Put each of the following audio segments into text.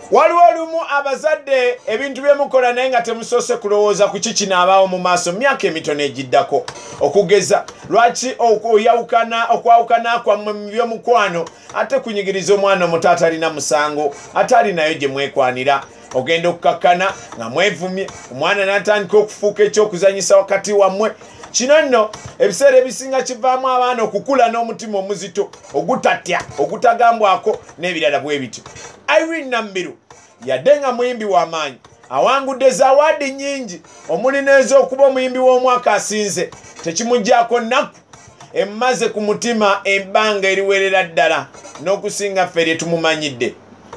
waliwo olumu abazadde ebintu byemukola naye nga temusoose kulowooza ku kikinaabawo mu maaso myaka emitono egiddako okugeza lwaki okwawukana kwammwe mu byomukwano ate kunyigiriza omwana omuto atalina musango ate alinayo gye mwekwanira ogenda okukakkana nga mwevumye omwana n'atandika okufuuka ekyokuzanyisa wakati wammwe kino nno ebiseera ebisinga kivaamu abaana okukula n'omutima omuzito ogutatya ogutagambwako n'ebirala bwe bityo. Irene Nambiru yadde nga muyimbi w'amaanyi awangudde zawaadi nnyingi omuli n'ez'okuba omuyimbi w'omwaka asinze tekimuggyako nnaku emmaze ku mutima ebbanga eriwerera ddala n'okusinga ffe lye tumumanyidde.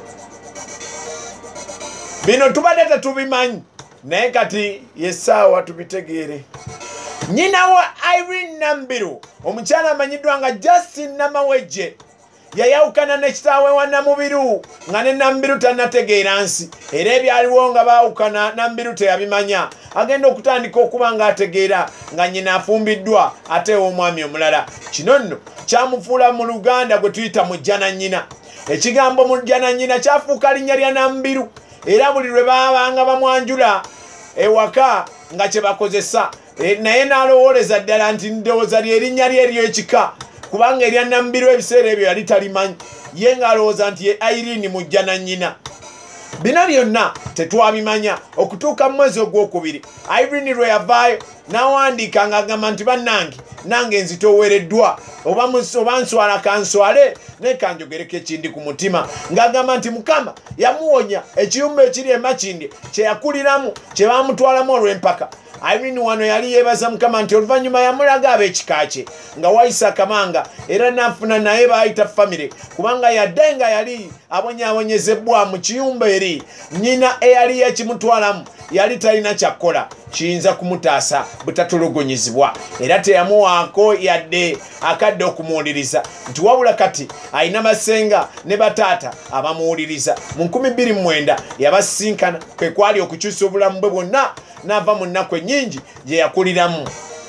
Bino tubadde tetubimanyi naye kati yessaawa tubitegeere. Nnyina wa Irene Nambiru omukyala amanyiddwa nga Justin Namawejje yayawukana ne kitaawe wa Namubiru nga ne Nambiru tannategeera nsi era ebyaliwo nga baawukana Nambiru teyabimanya agenda okutandika okuba nga ategeera nga nnyina afumbiddwa ate ow'omwami omulala. Kino nno kyamufuula mu Luganda gwe tuyita mujja na nnyina. Ekigambo mujja na nnyina kyafuuka linnya lya Nambiru era buli lwe baabanga bamwanjula ewaka nga kye bakozesa naye n'alowooleza ddala nti ndowooza lyerinnya lye ery'ekika kubanga erya Nambiru ebiseera ebyo yali talimanyi ye ng'alowooza nti ye Irene mujja na nnyina. Bino byonna tetwabimanya okutuuka mu mwezi ogwokubiri Irene lwe yavaayo n'awandiika ng'agamba nti bannange nange nzitoowereddwa oba nswala kanswale naye kanjogereko ekindi ku mutima ng'agamba nti Mukama yamuwonya ekiyumba ekiri e Makindye kye yakuliramu kye baamutwalamu olw'empaka. Irene wano yali yeebaza Mukama nti oluvannyuma yamulaga ab'ekika kye nga wayisa akamanga era n'afuna naye baayita famire kubanga yadde nga yali abonyaabonyezebbwa mu kiyumba eri nnyina eyali yekimutwalamu yali talina kyakkola kiyinza kumutaasa butatulugunyizibwa era teyamuwaako yadde akadde okumuwuliriza nti wabula kati alina basenga ne bataata abamuwuliriza. Mu 2009 yabasinkana kwe kwali okukyusa obulamu bwe bwonna n'ava mu nnaku ennyingi gye yakuliramu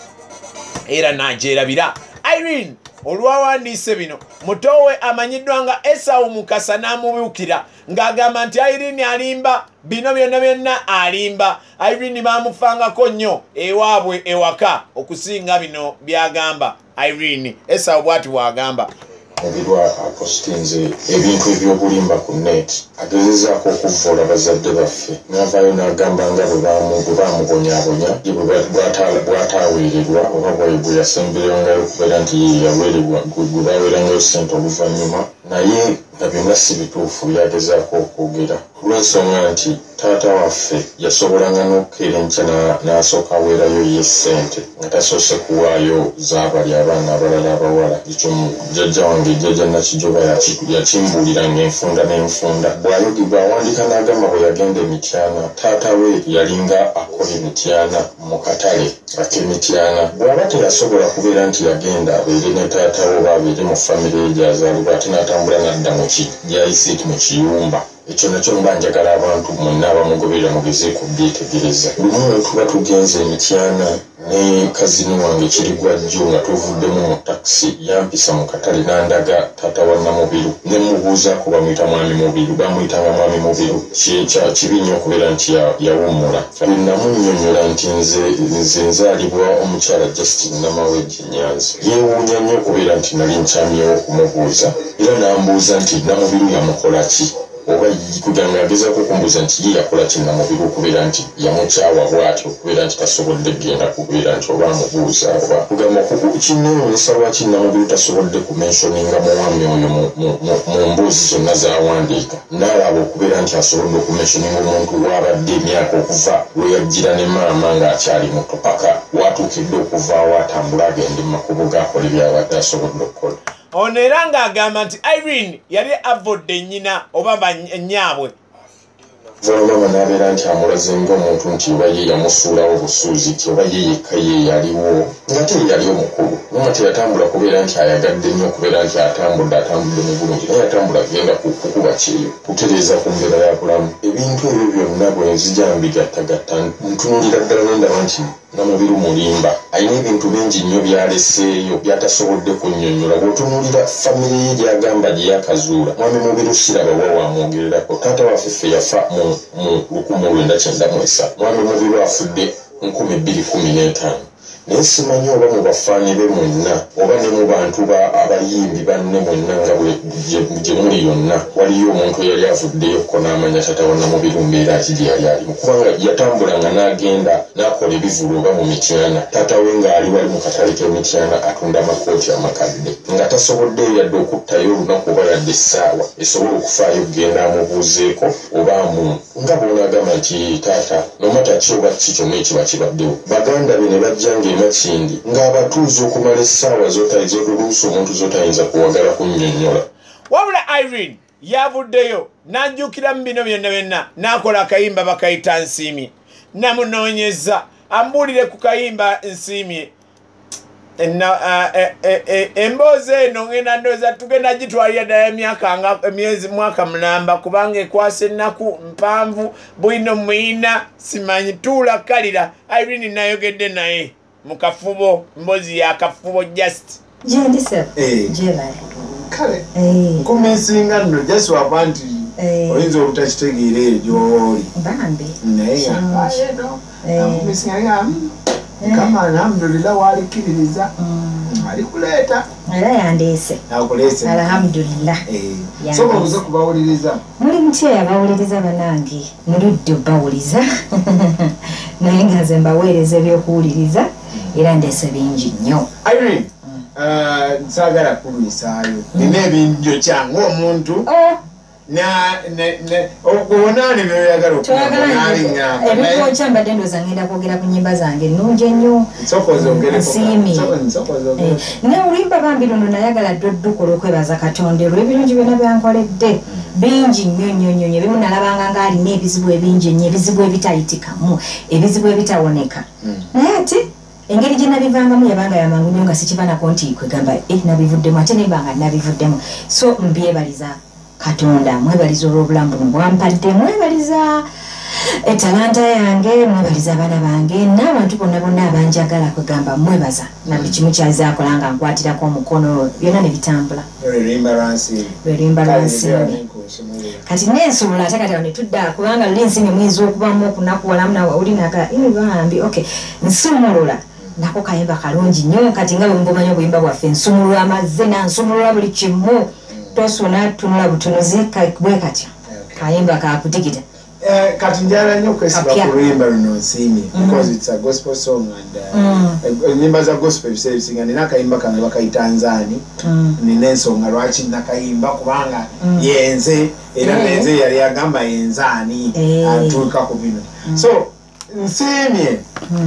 era n'agyerabira. Irene olwawandiise bino mutowe amanyiddwa nga Esau Mukasa n'amubuukira ng'agamba nti Irene alimba bino byonna alimba. Irene baamufangako nnyo ewaabwe ewaka okusinga bino byagamba Irene. Esau bw'ati bw'agamba Mubirwa apostinze ebintu ebyobulimba ku net agezezaako okuvvoola bazadde baffe n'avaayo n'agamba nga bwe baamubonyaabonya ye bw'ataaweererwa oba bwe yasemberangayo okubeera nti yaweererwa gwe baaweerangayo ssente oluvannyuma naye nga byonna si bituufu byagezaako okwogera olw'ensonga nti taata waffe yasobolanga n'okukeera enkya n'asooka aweerayo ye ssente nga tasoose kuwaayo zaabali abaana abalala abawala. Ekyo jjajja wange jjajja Nakijoba yakimbuuliranga enfunda n'enfunda bw'awandiika n'agamba bwe yagenda Emityana taata we yalinga akola Emityana mu katale ak'Emityana bw'aba teyasobola kubeera nti yagenda abeere ne taata we oba abeere mu famire ye gy'azaalibwa ate n'atambula n'adda mu gy'ayise mu kiyumba. Ekyo nakyo mba njagala abantu mwenna abamugoberera mugeze kubyetegereza. Lumu lwe tuba tugenze Emityana ne kazini wange Kirigwajjo nga tuvuddemu mu takisi yampisa mu katale n'andaga taata wa Namubiru ne mubuuzaako bamuyita mwami Mubiru bamuyitanga mwami Mubiru kibi nnyo okubeera nti yawummula. Namunnyonnyola nti nze nzaalibwa omukyala Justin Namawejje Nyanzi. Yeewuunya nnyo okubeera nti nali nkyamyewo okumubuuza era n'ambuuza nti Namubiru yamukola ki oba kugamba agezaako okumbuuza nti ye yakola ki Namubiru okubeera nti yamukyawa bw'atyo okubeera nti tasobodde genda kubeera nti oba amubuuza oba kugamba kinneewuunyisa lwaki Namubiru tasobodde kumensioninga muwami oyo mu mbuuzi zonna z'awandiika n'alaba okubeera nti asobodde okumensioninga omuntu w'abadde emyaka okuva lwe yajjira ne maama ng'akyali muto paka watuukidde okuvaawo atambula agende mu makubo g'akola byabadde asobodde okukola. Ono era ng'agamba nti Irene yali avodde nnyina oba bannyaabwe. Olaba n'abeera nti amulaze ng'omuntu nti oba ye yamusuulawo busuuzi ti oba ye yekka ye yaliwo ng'ate yali omukulu noma teyatambula kubeera nti ayagadde nnyo okubeera nti atambudde mu bulungi naye yatambula agenda kukuba kyeyo kutereeza ku mbeera ya bulamu. Ebintu ebyo byonna bwe nzija mbigattagatta ntunuulira ddala n'endaba nti n'omubiri mulimba alina ebintu bingi nnyo byaleseeyo byatasobodde kunnyonnyola bw'otunuulira famire ye gy'agamba gye yakazuula mwami mubiri usiraba wa wamwogererako taata waffe ffe yafa mu 1993 mwami mubiri afudde 2015 naye simanyi oba mu bafaanyi be mwenna oba ne mu bantu abayimbi banne mwenna nga gye muli yonna waliyo omuntu eyali avuddeyokko n'amanya taata wa Namubiri mbeera ki gye yali alimu kubanga yatambulanga n'agenda n'akola ebivulo oba mu mityana taata we ng'ali wali mu katale k'emityana atunda amakooti amakadde nga tasoboddeyo yadde okuttayo olunaku oba yadde essaawa esobola okufaayo okugenda amubuuzeeko oba nga bw'onaagamba nti taata nomata ki oba ki kyonna ekiba kibaddewo baganda be ne bajjanga emakindi ng'abatuuza okumala essaawa z'oluusi omuntu z'otayinza kuwagala kunnyonnyola wabula Irene yavuddeyo n'ajjukira mu bino byonna n'akola akayimba bakayita Nsiimye namunoonyeza ambuulire ku kayimba Nsiimye emboozi eno ngenda ndowooza tugenda gitwalira ddala mwaka mulamba kubanga ekwasa ennaku mpanvu bwino muyina simanyi tuula kalira Irene nayogedde naye mu kafubo mboozi ya kafubo just jendisa kale nkuminsinga nno just waba nti oyinza obutakitegeera eyo gy'oli bambi naye nkuminsinga kama alhamdulillah walikiririza alikuleeta era yandeese akuleese alhamdulillah soka obuze kubawuliriza muli mutya yabawuliriza banange muludde bawuliza naye nga nze mbaweereza ebyokuwuliriza era ndeese bingi nnyo Irene nsaagala kulwisaayo nina ebinjo kyange omuntu okubonaani byoyagala ebikokya mbadde ndooza ngenda kwogera ku nnyimba zange ennungi ennyo Nsiimye naye oluyimba bambi luno nayagala ddoddukola okwebaza Katonda olw'ebirungi byonna byankoledde bingi nnyo nnyo nnyo ebimu nalabanga ng'alina ebizibu ebingi nnyo ebizibu ebitayitikamu ebizibu ebitawoneka naye ate engeri gye nabivangamu yabanga yamangu nnyo nga sikivanako nti kwegamba nabivuddemu ate nembanga nabivuddemu so mbyebaliza Katonda mwebaliza olw'obulamu buno bwampadde mwebaliza etalanta yange mwebaliza abaana bange n'abantu bonna bonna abanjagala kwegamba mwebaza na buli kimu kyazaakola nga nkwatirako omukono byonna ne bitambula lwerimba lwansimbi kati nensobola ate kati awo ne tudda kubanga luli Nsiimye muyinza okubamu okunakuwalamu nawulinaga bambi okay nsumulula nako kayimba kalungi nnyo kati nga bwe mubumanyi obuyimba bwaffe nsumulula amazina nsumulula buli kimu tosuna tunula butunuzi bwe katya kayimba kakutikita kati njala nnyo okwesiba ku luyimba luno Nsiimye because it's a gospel song and ennyimba za gospel ebiseera ebisinga nina akayimba kange bakayita Nzaani nina ensonga lwaki nakayimba kubanga yenze era nenze yali agamba yenzaani atuuka ku bino so Nsiimye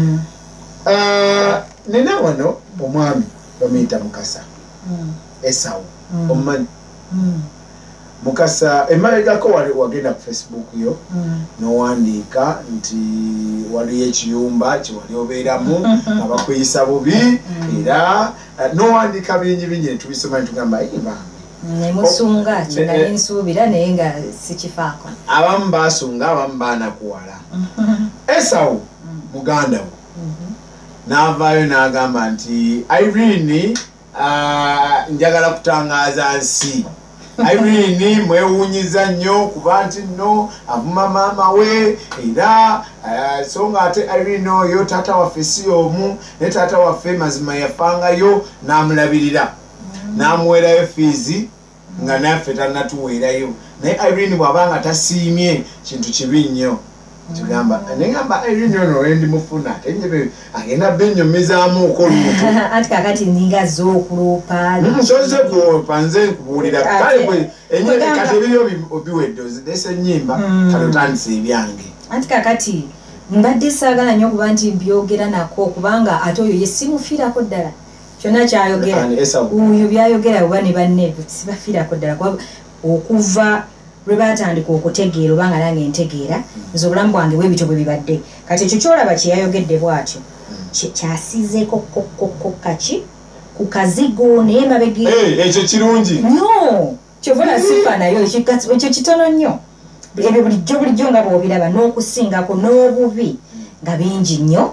nina wano omwami bamuyita Mukasa Esau omumanyi Mukasa emabegako wagenda ku Facebook yo nowandiika nti waliyo ekiyumba kyewali obeeramu abakuyisa bubi era nowandiika bingi netubisoma netugamba nemusunga kinali nsuubira naye nga sikifaako abamu basunga abamu baanakuwala Esau muganda we n'avaayo n'agamba nti Irene njagala kutangaaza nsi Irene mwewuunyiza nnyo kuba nti nno avuma maama we era so nga ate Irene oyo taata waffe si omu ne taata waffe mazima yafangayo n'amulabirira n'amuweerayo fiizi nga naffe tannatuweerayo naye Irene bw'abanga tasiimye kintu kibi nnyo kigamba negamba Irene ono wendi mufuna ate njebe agenda bennyomezaamu okolubuto ati kakati ninga z'okulupa nsoze kulopa nze nkubuulira kale kati ebiriyo obiwedde ozidesa ennyimba kale otandisa ebyange ati kakati mbadde saagala nnyo okuba nti mbyogera nako kubanga ate oyo ye simufiirako ddala kyonna kyayogera oyo byayogera oba ne banne sibafiirako ddala okuva lwe batandika okutegeera obanga nange ntegeera nze obulamu bwange bwebityo bwe bibadde kati ekyo kyolaba kyeyayogedde bwatyo kyasizeeko kaki ku kazigo naye mabege ekyo kirungi nnyo kyovola sifa nayo ekyo kitono nnyo ebyo bulijjo nga bw'obiraba n'okusingako n'obubi nga bingi nnyo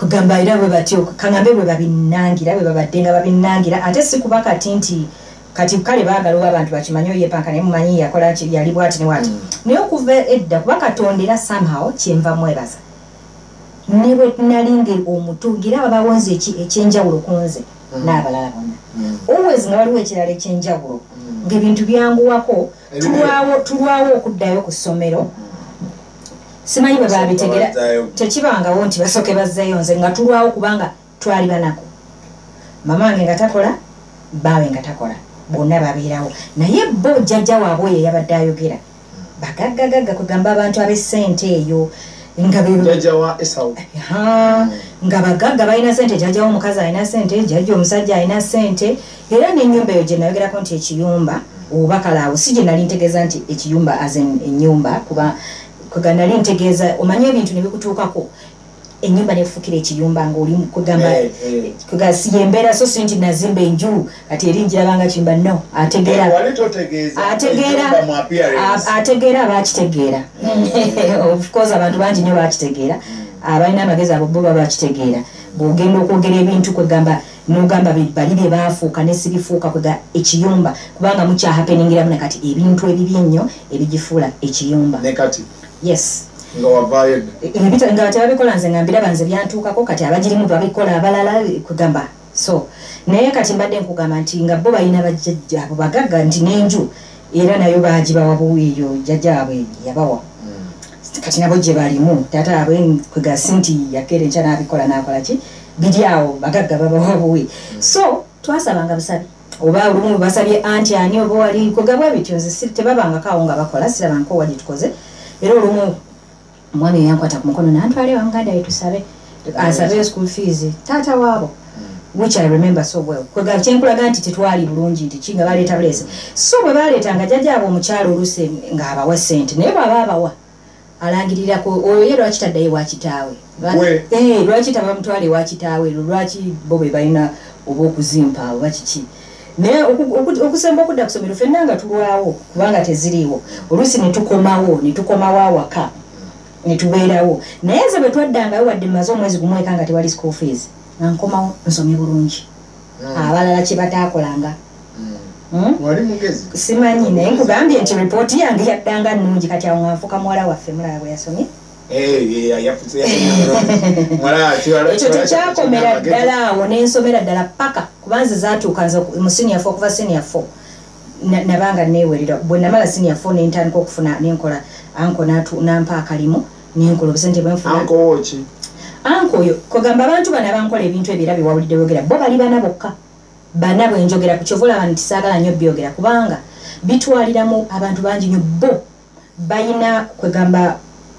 kugamba era bwe batyo kangambe bwe babinangira bwe babadde nga babinangira ate si kuba kati nti kati kale baagala oba abantu bakimanyi oyepanka naye mumanyi yakola yali bwati ne wati naye okuva edda kuba Katonda era somehow kyenva mwebaza ne bwe nalinga omutu gira babawonze ekyenjawulo kunze n'abalala bonna always nga waliwo ekirala ekyenjawulo ng'ebintu byanguwako tulwawo okuddayo ku ssomero simanyi bwe babitegera tekibangawo nti basooke bazzeeyo nze nga tulwawo kubanga twali banako mamange nga takola baawe nga takola bonna babeerawo naye bo jjajja waabwe oyo yabadde ayogera bagaggagagga kugamba abantu ab'essente eyo nga bagagga balina sente jjajja w'omukazi alina sente jjajja omusajja alina sente era n'ennyumba eyo gye nayogerako nti ekiyumba oba kalaawo si gye nali ntegeeza nti ekiyumba as ennyumba kuba kwega nali ntegeeza omanye ebintu ne bikutuukako ennyumba nefuukira ekiyumba ng'oli kugamba kwega si yembeera so si nti nazimba enju kati erinjirabanga kiyumba no ategeera abakitegeera of course abantu bangi nnyo bakitegeera abalina amagezi abo bo baba bakitegeera bw'ogenda okwogera ebintu kwegamba n'ogamba bali bye baafuuka ne sibifuuka kwega ekiyumba kubanga mukyahapeningiramu ne kati ebintu ebibi ennyo ebigifuula ekiyumba yes nga tebabikola nze nga mbiraba nze byantuukako kati abagirimu babikola abalala kugamba so naye kati mbadde nkugamba nti nga bo balina bajjajja abo bagagga nti n'enju era nayo baagibawa buweeyo jjajja waabwe yabawa kati nabo gye balimu taata waabwe kwega si nti yakeera enkya n'abikola n'akola ki biri awo bagagga babawa buwe so twasabanga busabi oba olumu basabye anti ani oba wali kwegabwa bityo nze tebabangakaawo nga bakola sirabanko wali tukoze era olumu omwami yankwata ku mukono nantwale wamuganda yetusabe asabe school fees taata waabo which I remember so well kwega kyenkulaga nti tetwali bulungi nti kinga baleeta bulese so bwe baleetanga jjajja abo omukyalo oluse ng'abawa ssente naye bw'aba abawa alangirirako oyo ye lwaki taddayo ewa kitaawe lwaki tabamutwala ewa kitaawe lwaki bo be balina oba okuzimpa oba kiki naye okusemba okudda kusomero ffenna nga tulwawo kubanga teziriiwo oluusi netukomawo awaka netubeerawo naye nze bwe twaddangayo wadde mmaze omwezi gumu eka nga tewali school fees nga nkomawo nsomye bulungi abalala kye bataakolanga simanyi naye nkugambye nti ripooti yange yaddanga nnungi kati awo nga nfuuka muwala waffe mulaba bwe yasomye ekyo tekyakomera ddala awo nensomera ddala paka kubanze zaatuuka nze mu senior 4 okuva senior 4 nabanga neewerera bwe namala senior 4 nentandika okufuna nenkola anko nampa akalimu nenkola obusente bwenfuna anko oyo kugamba abantu bano abankola ebintu ebyo era bewawulidde boogera bo bali bana bokka bana bwenjogera ku kyovola nti saagala nnyo byogera kubanga bitwaliramu abantu bangi nnyo bo balina kwegamba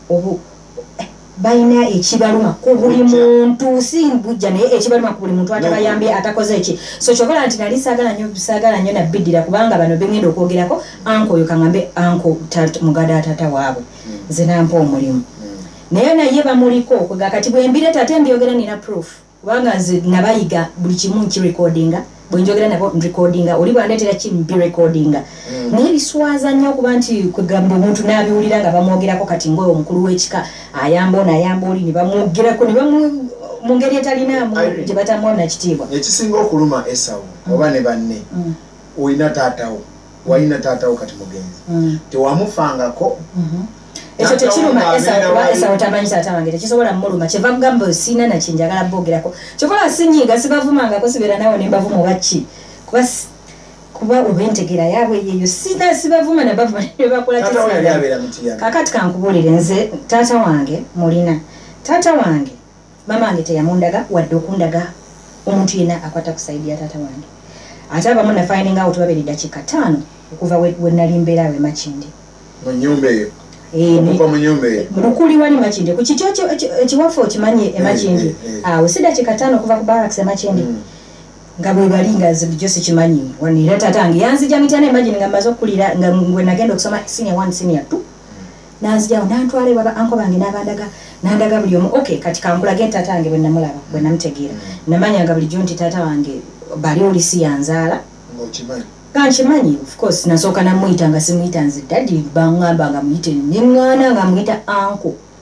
balina ekibaluma ku buli muntu si bujja naye ekibaluma ku buli muntu atabayambye atakoze eki so kyovola nti nali saagala nnyo nabiddira kubanga bano bengenda okwogerako anko oyo kaŋŋambe anko mugada tata waabwe nze nampa omulimu naye bamuliko kwega kati bwembire tate mbyogera nina proof kubanga nze nabayiga buli kimu nkirecordinga bwenjogera nabo nrecordinga oli bwandeetera kimbirecordinga naye biswaza nnyo okuba nti kwegamba omuntu n'abiwulira nga bamwogerako kati ngoyo omukulu w'ekika ayamba ono ayamba oli ne bamwogerako ne mu ngeri etalinamu gye batamuwa nakitiibwa ekisinga okuluma Esawu oba ne banne olina taatawo walina taatawo kati mugenzi tewamufangako ekyo tekiruma Esawu tamanyi taata wange tekisobola mmuluma kyeva kugamba siina nakinjagala boogerako kyokola sinyiga sibavumangako sibeera nawe ne mbavuma obaki kuba obentegera yaabwe yeyo sibavuma nabavuma nebakola kakati kankubuulire nze taata wange mulina taata wange mama wange teyamundaga wadde okundaga omuntu yenna akwata kusaidia taata wange ate abamu nafininga awo tubabeera eddakiika 5 okuva we nali mbeerawe Makindi mu nnyumba eyo lukuli wali Makindi ku kiti ekiwafu okimanyi Makindi awo si dakiika 5 okuva ku barracks Makindi nga bwe bali nga Jose kimanyi wanira taata wange yanzija mitana imagine nga maze okulira nga ngwe nagenda okusoma senior 1 senior 2 nanzija nantwale baba anko bange nandaga buli omu okay kati kankulage taata wange bwe namulaba bwe namutegeera namanya nga buli jonti taata wange bali olisi yanzaala kanchimanyi of course nasooka namuyita nga simuyita nze daddy bangamba nga muyite neŋŋaana nga muyita anko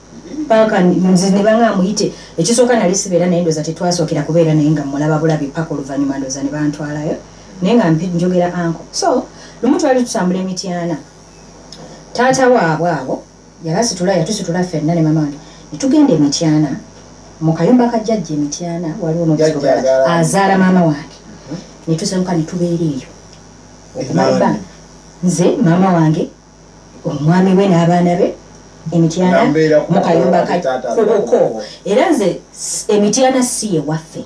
paka nze ne banga muyite ekisooka nali sibeera naye ndoza tetwasookera kubeera naye nga mulaba bulabi paka oluvannyuma ndoza ne bantwalayo naye nga njogera anko so lumu twali tutambula emityana taata waabwe abo yatusitula ffenna ne mama wange netugenda emityana mu kayumba kajjajja emityana waliwo n'obuzibu azaala maama wange netusemuka netubeera eyo okumala nze maama wange omwami we n'abaana be emityana mu kayumba kakuboko era nze emityana si ewaffe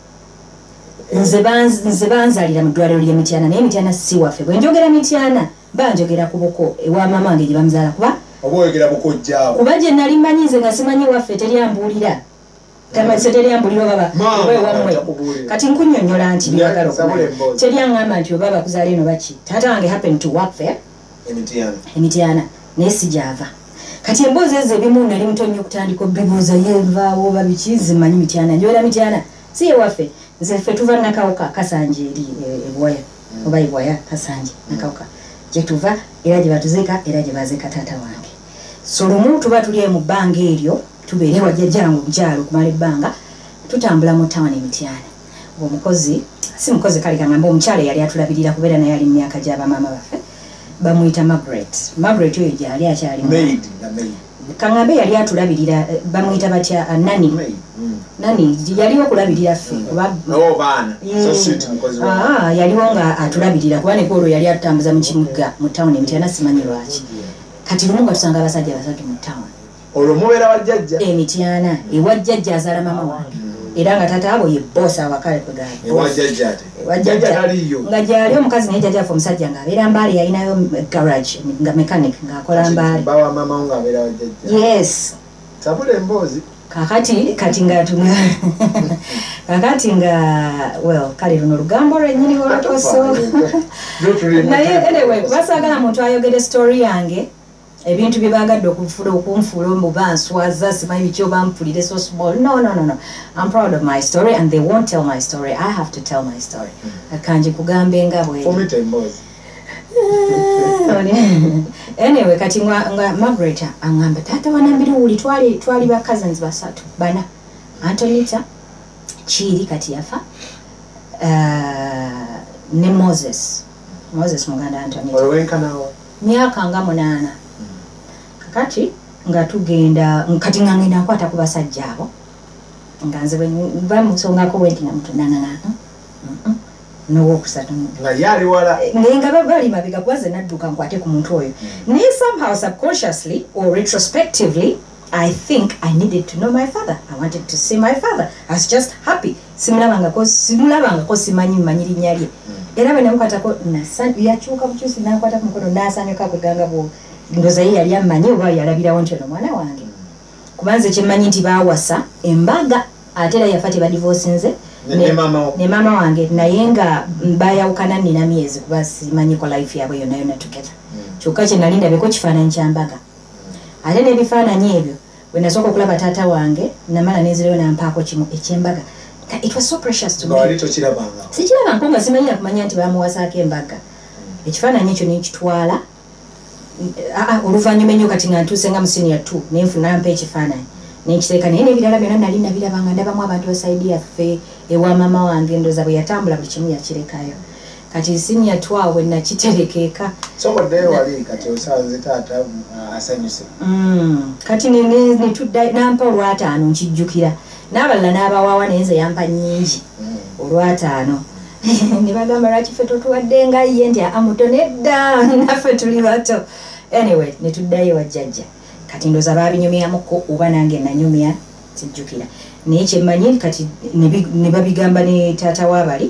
nze banzalira mu ddwaliro ly'emityana naye emityana si waffe bwe njogera mityana banjogera ku buko ewa maama wange gye bamuzaala kuba gye nali mmanyi nze nga simanyi waffe teryambuulira teryambulira baba obaewamwe kati nkunnyonnyola nti byagala okumanya teryaŋŋamba nti oba bakuzaala eno baki taata wange happen to work there emityana naye sigyava kati emboozi ezo ebimu nali muto nnyo okutandika obibuuza yevaawo oba biki zimanyi mityana njogera mityana si ewaffe nze ffe tuva nakawuka kasanje eri ebwaya oba ebwaya kasanje nakawuka gye tuva era gye batuziika era gye baziika taata wange so lumu tuba tuli mu bbanga eryo tubeere wajjajjange omukyalo okumala ebbanga tutambula mu tawuni emityana omukozi si mukozi kale kangamba omukyalo yali atulabirira kubeera naye ali mu myaka gy'abamaama baffe bamuyita Margaret oyo gyali akyali kangambe yali atulabirira bamuyita batya nani yaliwo okulabirira ffe yaliwo nga atulabirira kuba neko olwo yali atutambuza mu kibuga mu tawuni emityana simanyi lwaki kati lumu nga tusanga abasajja basatu mu tawuni olwo mubeera wajjajja emityana ewajjajja azaala maama wange era nga taata abo ye boss awakale nga gyali omukazi naye jjajjaffe omusajja ng'abeera mbaale yalinayo garage nga mechanic ng'akola mbaale yes kakati nga well kale luno lugambo lwennyini olukoso naye anyway kubasaagala muntu ayogere story yange ebintu bye bagadde okunfuula mubanswaza simanyi biki oba mpulire so small no I'm proud of my story and they won't tell my story I have to tell my story akanji kugambe nga bwe anyway kati nga Margaret angamba taata wanambiri wuli twali ba cousins basatu bana Antonita Chiri kati yafa ne Moses muganda Antonita olwenkanawo myaka nga 8 kati nga tugenda kati nga ngenda nkwata ku basajja abo nga nze bamusongako wenti na mutunana n'owokusatu nga yali wala nga bali mabega kuba ze nadduka nkwate ku muntu oyo naye somehow subconsciously or retrospectively I think I needed to know my father. I wanted to see my father. I was just happy. Simulabangako simanyi linnya lye. Era bwe namukwatako yakyuka bukyusi nakwata ku mukono n'asanyuka kweganga bwo ndoza ye yali amanyi oba yalabirawo nti ono mwana wange kubanze kyemmanyi nti baawasa embaga ate era yafa tebadivosinze ne mama wange naye nga bayawukana nina myezi kuba simanyiko life yaabwe yonna yonna together kyokka kye nali ndabeko kifaananyi kyambaga ate n'ebifaananyi ebyo bwe nasooka okulaba taata wange namala nezireyo nampaako kimu ekyembaga it was so precious to me sikirabangako nga simanyira kumanya nti bamuwasaako embaga ekifaananyi ekyo nekitwala oluvannyuma ennyo kati nga ntuuse nga mu senior 2 nenfuna mpa ekifaananyi nekiteeka naye n'ebirala byonna nali nabirabanga ndabamu abantu basaidi yaffe ewa mama wange ndoza bwe yatambula buli kimu yakirekayo kati senior 2 bwe nakiterekeeka sokoddeyo wali kati osanze taata asanyuse kati netudda nampa olwataano nkijjukira n'abalala n'abawaawa naye nze yampa nnyingi olwataano ne bagamba lwaki ffe totuwadde nga ye nti amuto nedda naffe tuli bato anyway netuddayo wajjajja kati ndoza babinyumyamuko oba nange nanyumya sijjukira naye kyemmanyi kati ne babigamba ne taata waabali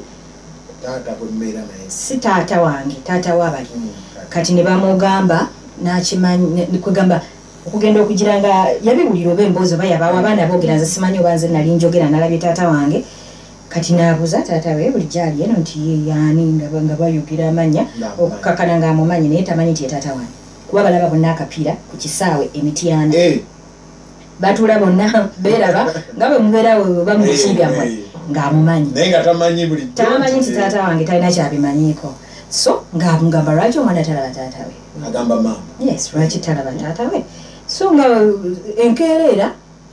si taata wange taata waabali kati ne bamugamba nakimanyi kwegamba okugenda okugira nga yabiwulira oba emboozi oba yabaawo abaana boogera nze simanyi oba nze nali njogera nalabye taata wange kati naabuuza taata we bulijjo ali eno nti ye yaani nga bayogera amanya okukakana ng'amumanyi naye tamanyi nti ye taata wange kuba balaba bonna akapiira ku kisaawe emityana batuula bonna beeraba nga bwe mubeera oba mu biki byammwe ng'amumanyi tamanyi nti taata wange talina kyabimanyiiko so ng'amugamba lwaki omwana talaba taata we agamba maama yes lwaki talaba taata we so nga enkeera era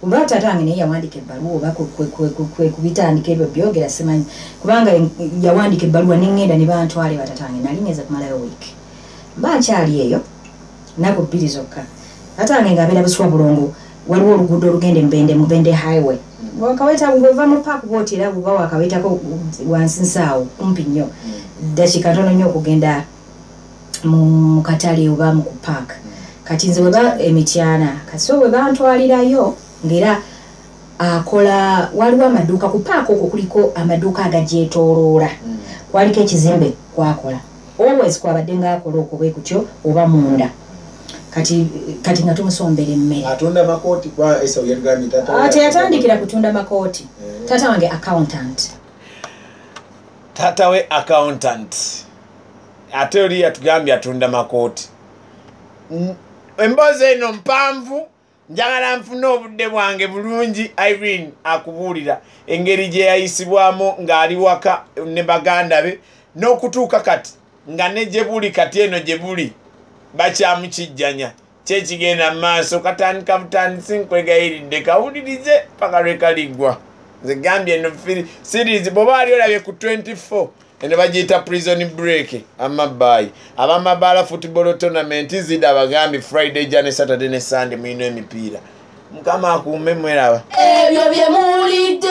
Oba tatange naye yawandika ebbaluwa oba kubitandika ebyo byogera simanyi kubanga yawandika ebbaluwa n'engenda ne bantwale batatange nali ngeze kumalayo wiiki mba nkyali eyo nako 2 zokka tatange ng'abeera Buswa Bulongo waliwo oluguudo olugende Mubende highway wakaweta bwova mu park bwotera bwova wakawetako wansi nsaawo kumpi nnyo dakika ntono nnyo okugenda mu katale oba mu park kati nze weba emityana kati so webantwalirayo ngera akola waliwo amaduuka ku paaka okwo kuliko amaduuka agagyetooloola kwaliko ekizimbe kwakola always kwabadde ng'akola okwo bwe kutyo oba munda kati nga tumusombera emmere atunda makooti kwa Esau yagambye tata teyatandikira kutunda makooti tata wange accountant tata we accountant ate oli yatugambye atunda makooti emboozi eno mpanvu njagala nfuna obudde bwange bulungi Irene akubuulira engeri gye yayisibwamu ng'ali waka ne baganda be n'okutuuka kati nga ne gye buli kati eno gye buli bakyamukijjanya kyekigenda mu maaso katandika butandisi nkwegayiridde kawulirize paka lwe kaliggwa nze gambye eno series bw'oba wali olabye ku 24 ene bagiyita prison break amabbaayi abamabaala football tournament zida abagambye Friday jane Saturday ne Sunday mulina emipiira mukama akuume mweraba ebyo bye muwulidde